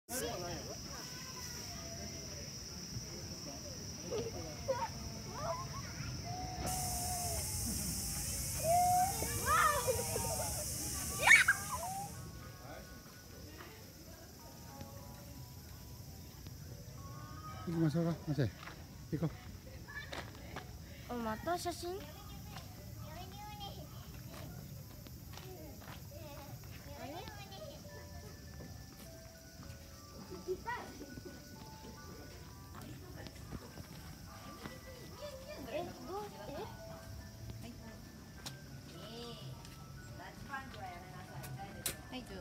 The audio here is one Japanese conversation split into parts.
行きましょうか。行こう。 また写真？はい、どうぞ。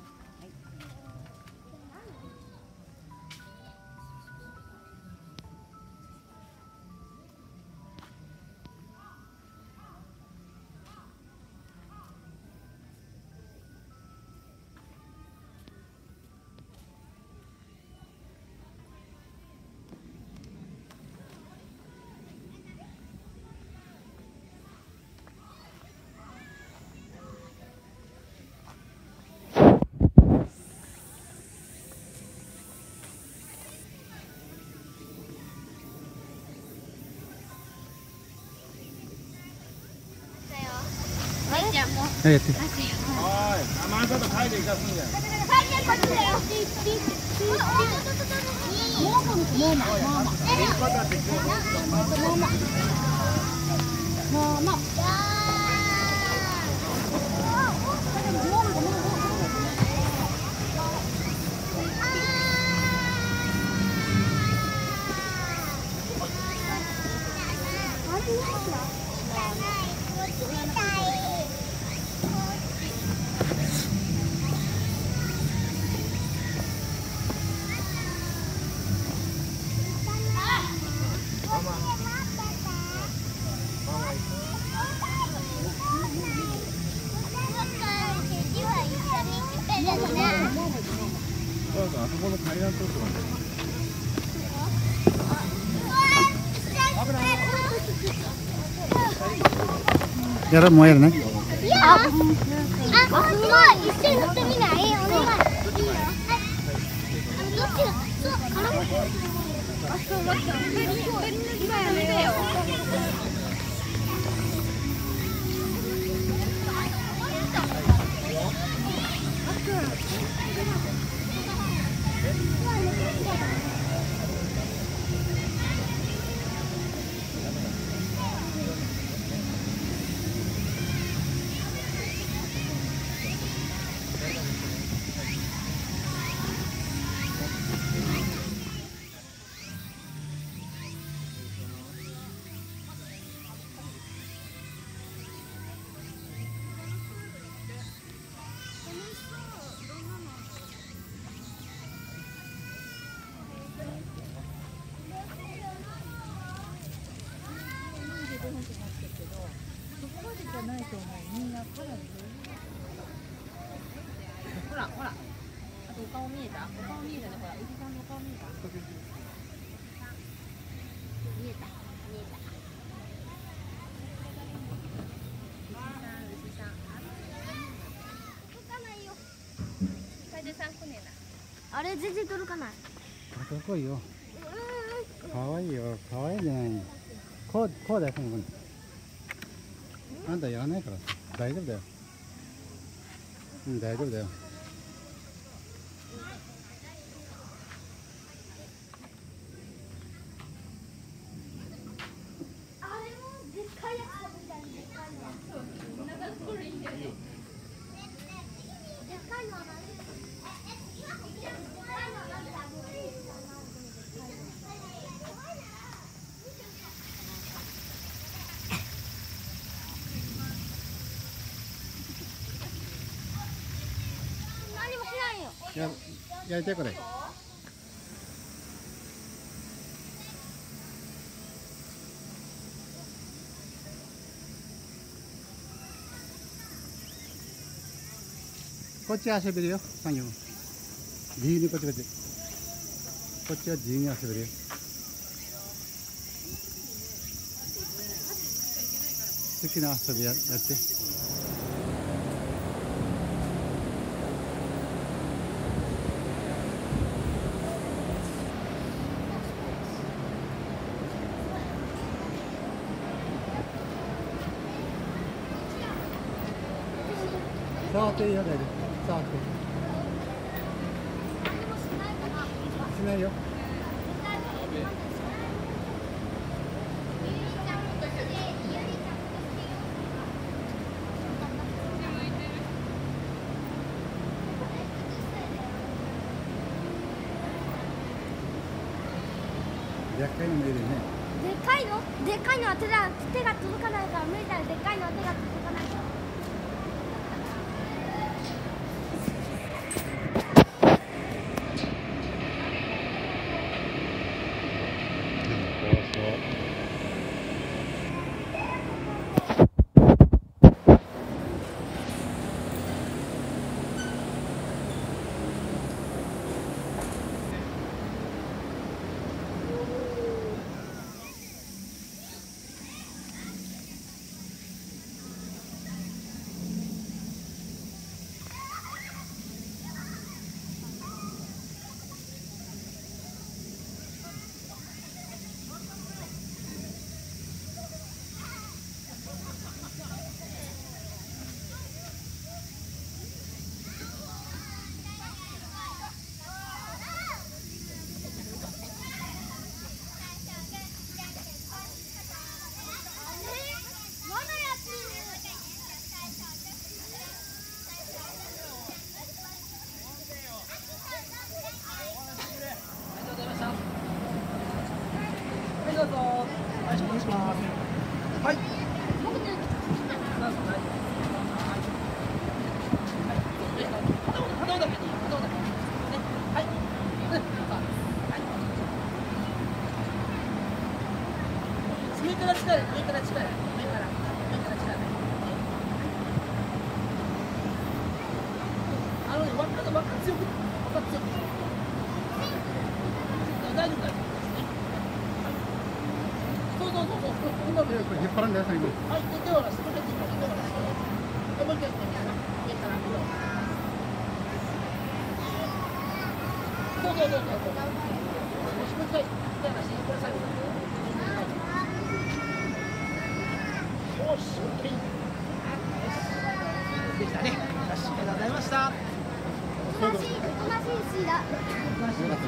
はい、やって。 はい、甘さと書いていかすんじゃ。あそこの階段取ってます。 やる、もうやるね。 すごい。一緒に乗ってみない？お願い。どっちが？あ、そう、待った。今やめよ。ほらほら、あとお顔見えた？お顔見えたね、ほら、おじさんのお顔見えた？見えた、見えた。牛さん。届かないよ。楓さん来ねえな。あれ全然届かない。 かっこいいよ。かわいいよ、かわいいじゃない。こうだよ、この子に。あんたやらないから大丈夫だよ。うん、大丈夫だよ。 あれもでっかいやつみたいにでっかいの。そう、なんかこれいいよね。でっかいのは何？何もしないよ。 やりたいこれ。こっち遊べるよ、3、4。自由にこっち。こっちは自由に遊べるよ。好きな遊びやって。 触っていいよ、大丈夫。触って。しないよ。でっかいのもいるね。 でっかいの？でっかいのは手が届かないから無理だよ。でっかいのは手が届かないから。 引っ張るんだよ、最後。 はい、手を出して、手を出して、もう一回、上から。そう。もう一回、手を出して、これ最後。よし、OK。できたね。よし、ありがとうございました。 おとなしい牛だ。おとなしい牛でよかった。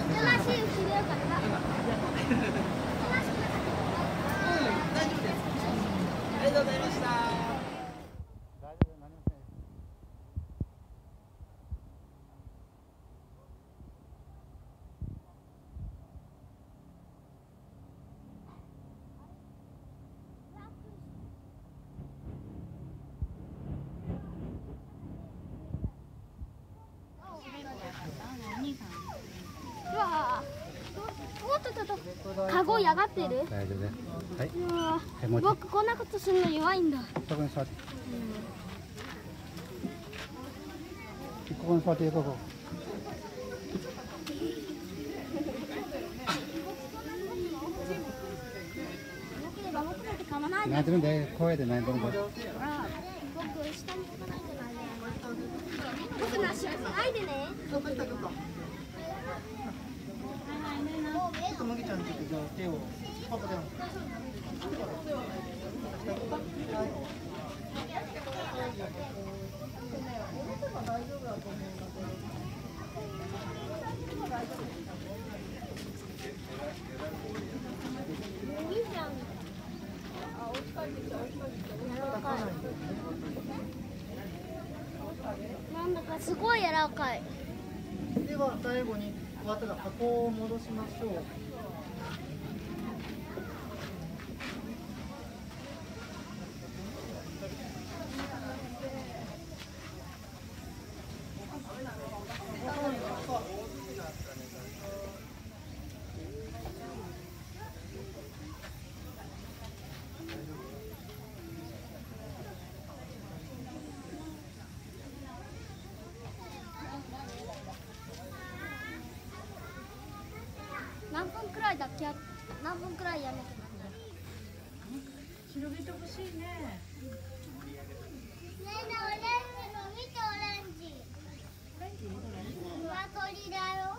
大丈夫です。ありがとうございました。 うわおっとカゴやがってる。 大丈夫です。はい。 僕こんなことするの弱いんだ。 そこに座って。ここに座って、ここ。泣いてるんで、声で泣いてるんで。 僕下に来ないでないね。僕なしないでね。 麦ちゃんちょっと手をパパでも。 なんだかすごい柔らかい。 では最後に終わったら箱を戻しましょう。 何分くらいだっけ？何分くらいやめて広げてほしいね。 ねえオレンジの見てオレンジ。鶏だよ。